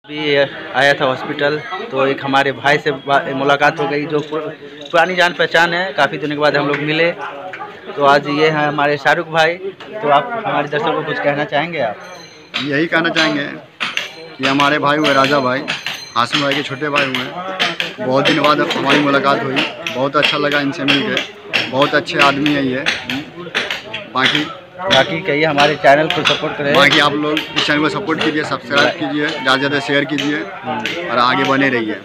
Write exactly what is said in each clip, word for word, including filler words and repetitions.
अभी आया था हॉस्पिटल, तो एक हमारे भाई से मुलाकात हो गई जो पुरानी जान पहचान है। काफ़ी दिनों के बाद हम लोग मिले, तो आज ये हैं हमारे शाहरुख भाई। तो आप हमारे दर्शकों को कुछ कहना चाहेंगे? आप यही कहना चाहेंगे कि हमारे भाई हुए राजा भाई, हाशिम भाई के छोटे भाई हुए। बहुत दिन बाद हमारी मुलाकात हुई, बहुत अच्छा लगा इनसे मिलकर। बहुत अच्छे आदमी है ये। बाकी बाकी कहिए हमारे चैनल को सपोर्ट करें। बाकी आप लोग इस चैनल को सपोर्ट कीजिए, सब्सक्राइब कीजिए, ज़्यादा से ज़्यादा शेयर कीजिए और आगे बने रहिए।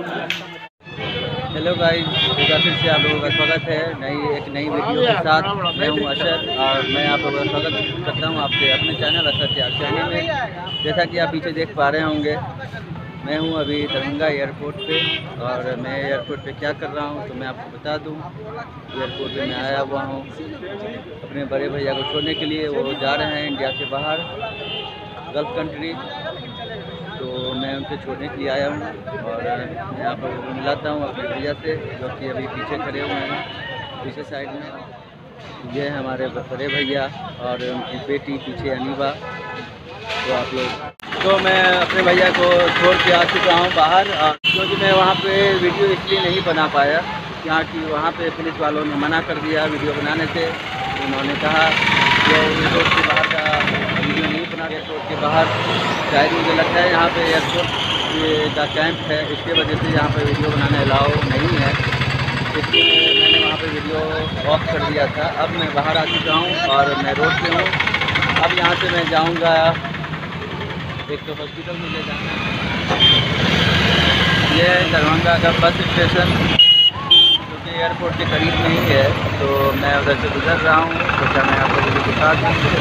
हेलो गाइस, एक बार फिर से आप लोगों का स्वागत है नई एक नई वीडियो के साथ। मैं हूं अशर और मैं आप लोगों का स्वागत करता हूं आपके अपने चैनल अशर त्याग चैनल में। जैसा कि आप पीछे देख पा रहे होंगे, मैं हूं अभी दरभंगा एयरपोर्ट पे। और मैं एयरपोर्ट पे क्या कर रहा हूं तो मैं आपको बता दूं। एयरपोर्ट पे मैं आया हुआ हूं अपने बड़े भैया को छोड़ने के लिए। वो जा रहे हैं इंडिया से बाहर, गल्फ कंट्री, तो मैं उनसे छोड़ने के लिए आया हूँ। और मैं आप लोगों को मिलाता हूँ अपने भैया से, जो कि अभी पीछे खड़े हुए हैं पीछे साइड में। ये है हमारे बड़े भैया और उनकी बेटी पीछे अनीबा। तो आप लोग तो मैं अपने भैया को छोड़ के आ चुका हूँ बाहर, क्योंकि मैं वहाँ पे वीडियो इसलिए नहीं बना पाया क्योंकि वहाँ पे पुलिस वालों ने मना कर दिया वीडियो बनाने से। उन्होंने कहा कि एयरपोर्ट के बाहर का वीडियो नहीं बना, एयरपोर्ट के बाहर शायद मुझे लगता है यहाँ पे एयरपोर्ट का कैंप है, इसके वजह से यहाँ पे वीडियो बनाने अलाउ नहीं है। इसलिए मैंने वहाँ पे वीडियो ऑफ कर दिया था। अब मैं बाहर आ चुका हूँ और मैं रोड पे हूँ। अब यहाँ से मैं जाऊँगा, एक तो हॉस्पिटल मुझे जाना है। ये है दरभंगा का बस स्टेशन, जो कि एयरपोर्ट के करीब में ही है। तो मैं उधर से गुजर रहा हूँ, तो क्या मैं आप लोगों को दिखा दूँ।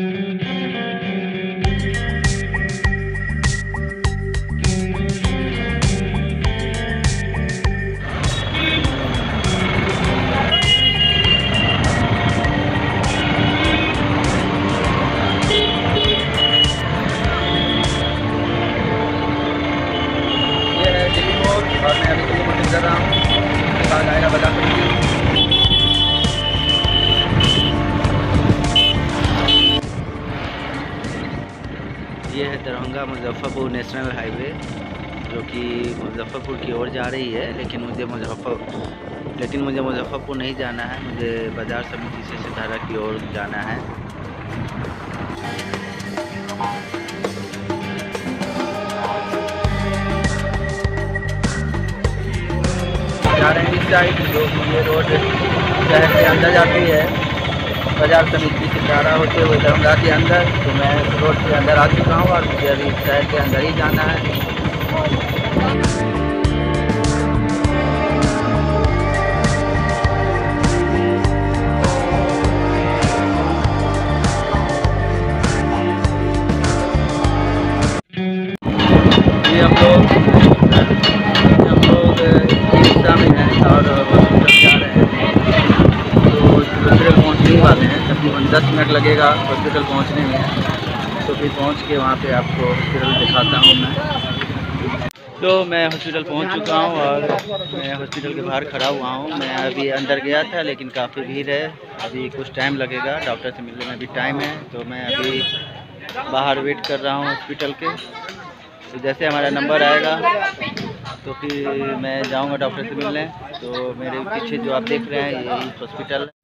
और मैं अभी दिल्ली में गुजर रहा हूँ, उसके बाद आएगा बता सकती हूँ। ये है दरभंगा मुजफ्फरपुर नेशनल हाईवे, जो कि मुजफ्फरपुर की ओर जा रही है। लेकिन मुझे मुजफ्फर लेकिन मुझे मुजफ्फरपुर नहीं जाना है, मुझे बाजार समिति से सितारा की ओर जाना है। जा रहे हैं इस साइड, जो ये रोड शहर के अंदर जाती है, बाजार समिति सितारा होते हुए दरभंगा के अंदर। तो मैं रोड के अंदर आ चुका हूँ और मुझे अभी शहर के अंदर ही जाना है। ये हम लोग हम लोग रिक्शा में हैं और हॉस्पिटल जा रहे हैं। तो हॉस्पिटल पहुँचने वाले हैं, तकरीबन दस मिनट लगेगा हॉस्पिटल पहुँचने में। तो फिर पहुँच के वहाँ पे आपको हॉस्पिटल दिखाता हूँ मैं। तो मैं हॉस्पिटल पहुँच चुका हूँ और मैं हॉस्पिटल के बाहर खड़ा हुआ हूँ। मैं अभी अंदर गया था, लेकिन काफ़ी भीड़ है, अभी कुछ टाइम लगेगा, डॉक्टर से मिलने में भी टाइम है। तो मैं अभी बाहर वेट कर रहा हूँ हॉस्पिटल के। तो जैसे हमारा नंबर आएगा तो फिर मैं जाऊंगा डॉक्टर से मिलने। तो मेरे पीछे जो आप देख रहे हैं यही हॉस्पिटल है।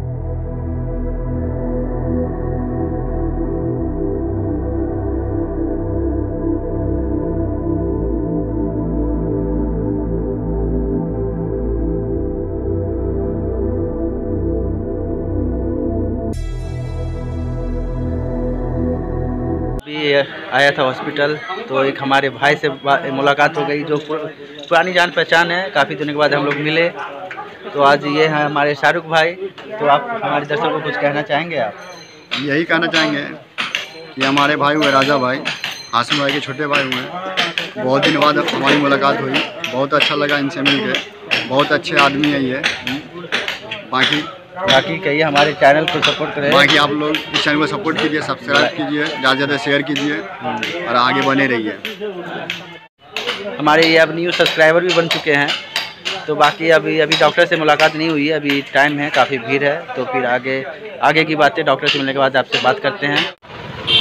आया था हॉस्पिटल, तो एक हमारे भाई से मुलाकात हो गई जो पुरानी जान पहचान है। काफ़ी दिनों के बाद हम लोग मिले, तो आज ये हैं हमारे शाहरुख भाई। तो आप हमारे दर्शकों को कुछ कहना चाहेंगे? आप यही कहना चाहेंगे कि हमारे भाई हुए राजा भाई, हाशिम भाई के छोटे भाई हुए। बहुत दिन बाद हमारी मुलाकात हुई, बहुत अच्छा लगा इनसे मिलकर। बहुत अच्छे आदमी है ये। बाकी बाकी कहिए हमारे चैनल को सपोर्ट करें। बाकी आप लोग इस चैनल को सपोर्ट कीजिए, सब्सक्राइब कीजिए, ज़्यादा से ज़्यादा शेयर कीजिए और आगे बने रहिए। हमारे ये अब न्यू सब्सक्राइबर भी बन चुके हैं। तो बाकी अभी अभी डॉक्टर से मुलाकात नहीं हुई है, अभी टाइम है, काफ़ी भीड़ है। तो फिर आगे आगे की बातें डॉक्टर से मिलने के बाद आपसे बात करते हैं।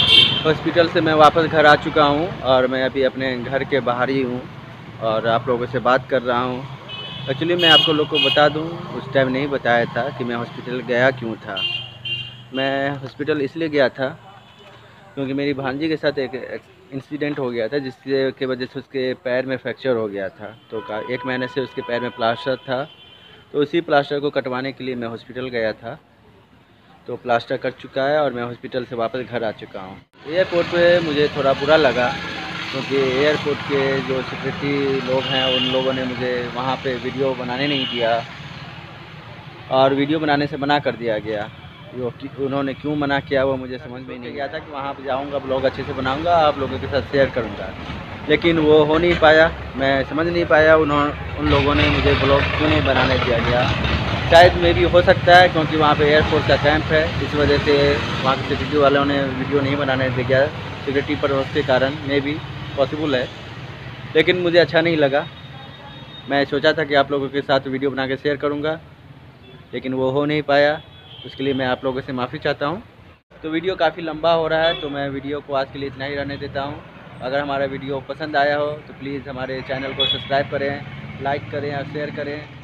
हॉस्पिटल से मैं वापस घर आ चुका हूँ और मैं अभी अपने घर के बाहर ही हूँ और आप लोगों से बात कर रहा हूँ। एक्चुअली मैं आपको लोग को बता दूँ, उस टाइम नहीं बताया था कि मैं हॉस्पिटल गया क्यों था। मैं हॉस्पिटल इसलिए गया था क्योंकि मेरी भांजी के साथ एक इंसिडेंट हो गया था, जिसके की वजह से उसके पैर में फ्रैक्चर हो गया था। तो एक महीने से उसके पैर में प्लास्टर था, तो उसी प्लास्टर को कटवाने के लिए मैं हॉस्पिटल गया था। तो प्लास्टर कट चुका है और मैं हॉस्पिटल से वापस घर आ चुका हूँ। एयरपोर्ट पे मुझे थोड़ा बुरा लगा क्योंकि एयरपोर्ट के जो सिक्योरिटी लोग हैं उन लोगों ने मुझे वहाँ पे वीडियो बनाने नहीं दिया और वीडियो बनाने से मना कर दिया गया। वो उन्होंने क्यों मना किया वो मुझे समझ में नहीं गया था कि वहाँ पर जाऊँगा, ब्लॉग अच्छे से बनाऊँगा, आप लोगों के साथ शेयर करूँगा, लेकिन वो हो नहीं पाया। मैं समझ नहीं पाया उन्होंने उन लोगों ने मुझे ब्लॉग क्यों नहीं बनाने दिया गया। शायद मे भी हो सकता है क्योंकि वहाँ पे एयरफोर्स का कैंप है, इस वजह से वहाँ के सिक्योरिटी वालों ने वीडियो नहीं बनाने दिया, सिक्योरिटी पर उसके कारण मे भी पॉसिबल है। लेकिन मुझे अच्छा नहीं लगा। मैं सोचा था कि आप लोगों के साथ वीडियो बना के शेयर करूँगा, लेकिन वो हो नहीं पाया। उसके लिए मैं आप लोगों से माफ़ी चाहता हूँ। तो वीडियो काफ़ी लंबा हो रहा है, तो मैं वीडियो को आज के लिए इतना ही रहने देता हूँ। अगर हमारा वीडियो पसंद आया हो तो प्लीज़ हमारे चैनल को सब्सक्राइब करें, लाइक करें और शेयर करें।